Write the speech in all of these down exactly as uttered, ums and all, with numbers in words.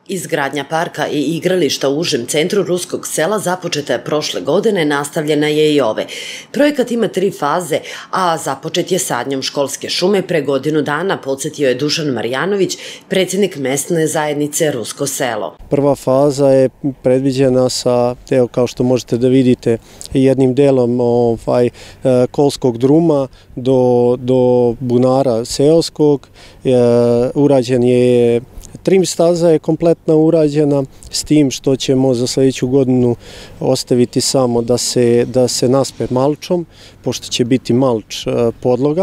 Izgradnja parka i igrališta u užem centru Ruskog sela započeta je prošle godine, nastavljena je i ove. Projekat ima tri faze, a započet je sadnjom školske šume pre godinu dana, podsjetio je Dušan Marjanović, predsjednik mesne zajednice Rusko selo. Prva faza je predviđena sa, evo, kao što možete da vidite, jednim delom ovaj, kolskog druma do, do bunara seoskog. E, urađen je trim staza je kompletna urađena, s tim što ćemo za sljedeću godinu ostaviti samo da se, da se naspe malčom, pošto će biti malč podloga.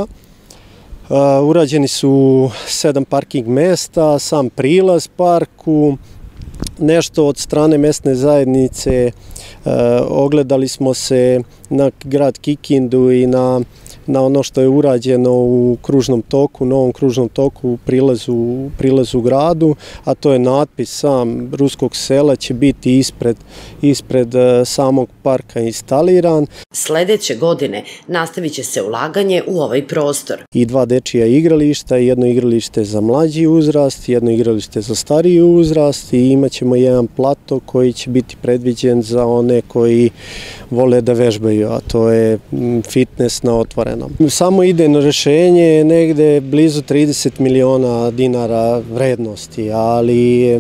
Urađeni su sedam parking mesta, sam prilaz parku, nešto od strane mesne zajednice. Ogledali smo se na grad Kikindu i na na ono što je urađeno u kružnom toku, novom kružnom toku u prilazu, u prilazu gradu, a to je natpis sam Ruskog sela će biti ispred, ispred samog parka instaliran. Sljedeće godine nastavit će se ulaganje u ovaj prostor. I dva dečija igrališta, jedno igralište za mlađi uzrast, jedno igralište za stariji uzrast i imat ćemo jedan plato koji će biti predviđen za one koji vole da vežbaju, a to je fitness na otvorenom. Samo idejno rešenje je negde blizu trideset miliona dinara vrednosti, ali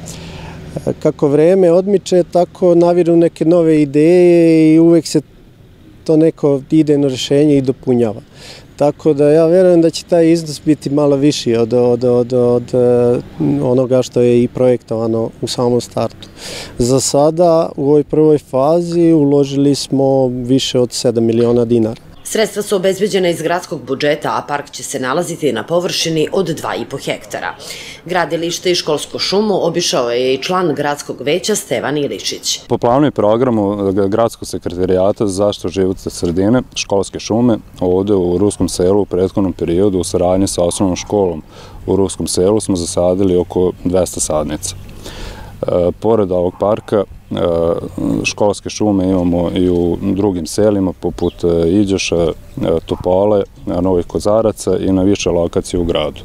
kako vreme odmiče, tako naviru neke nove ideje i uvek se to neko idejno rešenje i dopunjava. Tako da ja verujem da će taj iznos biti malo viši od, od, od, od onoga što je i projektovano u samom startu. Za sada u ovoj prvoj fazi uložili smo više od sedam miliona dinara. Sredstva su obezbeđena iz gradskog budžeta, a park će se nalaziti na površini od dva i po hektara. Gradilište i školsku šumu obišao je i član gradskog veća Stevan Iličić. Po planu i programu Gradskog sekretarijata za zaštitu životne sredine, školske šume, ovde u Ruskom selu u prethodnom periodu u saradnji sa osnovnom školom u Ruskom selu smo zasadili oko dvesta sadnica. Pored ovog parka, školske šume imamo i u drugim selima poput Iđoša, Topole, Novih Kozaraca i na više lokacije u gradu.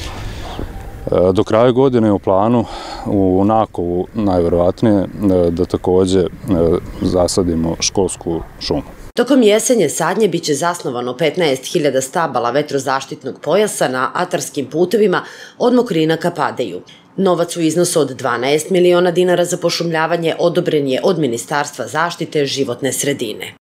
Do kraja godine je u planu u Nakovu najverovatnije da takođe zasadimo školsku šumu. Tokom jesenje sadnje biće zasnovano petnaest hiljada stabala vetrozaštitnog pojasa na atarskim putevima od Mokrina ka Padeju. Novac u iznosu od dvanaest miliona dinara za pošumljavanje odobren je od Ministarstva zaštite životne sredine.